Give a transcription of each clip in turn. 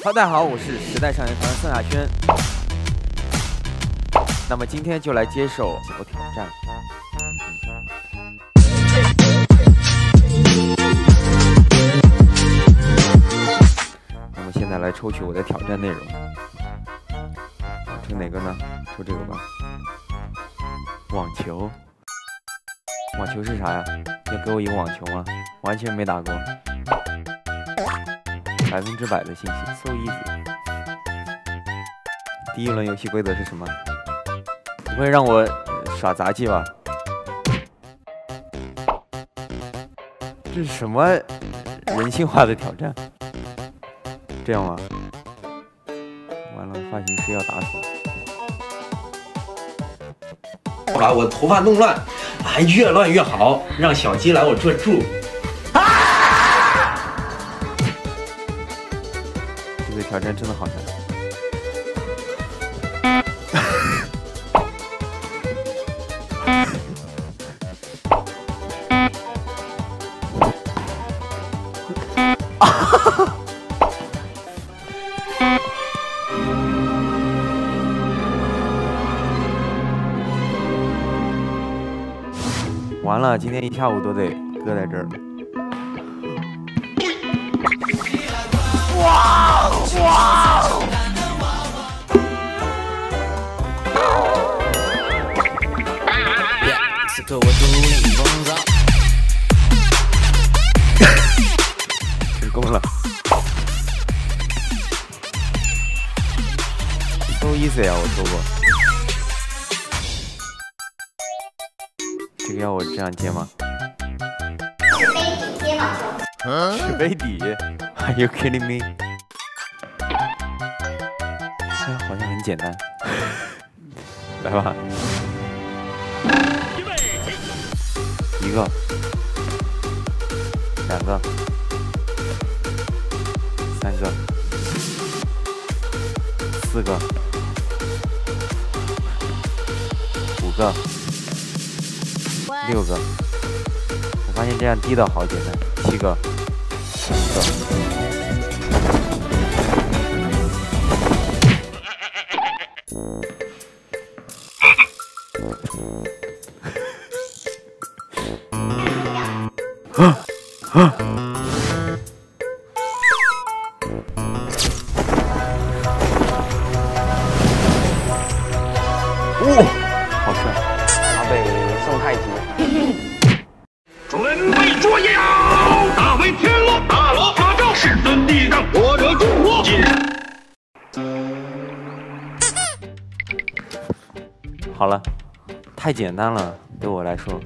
大家好，我是时代少年团宋亚轩。那么今天就来接受我挑战。那么现在来抽取我的挑战内容。抽哪个呢？抽这个吧。网球。网球是啥呀？要给我一个网球吗？完全没打过。100%的信息 ，so easy。第一轮游戏规则是什么？不会让我耍杂技吧？这是什么人性化的挑战？这样吗？完了，发型师要打死我！把我头发弄乱，还越乱越好，让小鸡来我这住。这个挑战真的好难。完了，今天一下午都得搁在这儿了。哇！此刻我独领风骚。成功了。So easy 啊，我说过。这个要我这样接吗？ 是杯底接网球。 是杯底 ？Are you kidding me？ 哎，好像很简单。来吧。一个，两个，三个，四个，五个。6个，我发现这样低的好简单。7个，5个。好帅！ 他被宋太极。 准备捉妖，大威天罗，大罗法咒，世尊地藏，我者诸佛。 好了，太简单了，对我来说。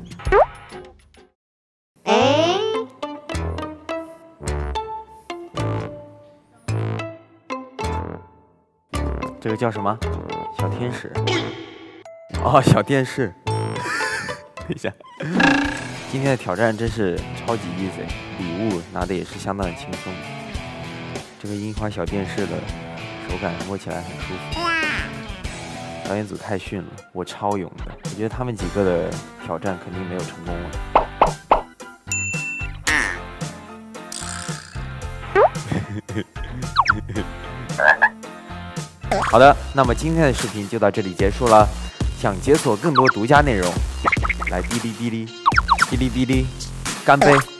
这个叫什么？小天使。哦，小电视。等一下，今天的挑战真是超级 easy， 礼物拿的也是相当的轻松。这个樱花小电视的手感摸起来很舒服。导演组太逊了，我超勇的，我觉得他们几个的挑战肯定没有成功了。好的，那么今天的视频就到这里结束了。想解锁更多独家内容，来哔哩哔哩，哔哩哔哩，干杯！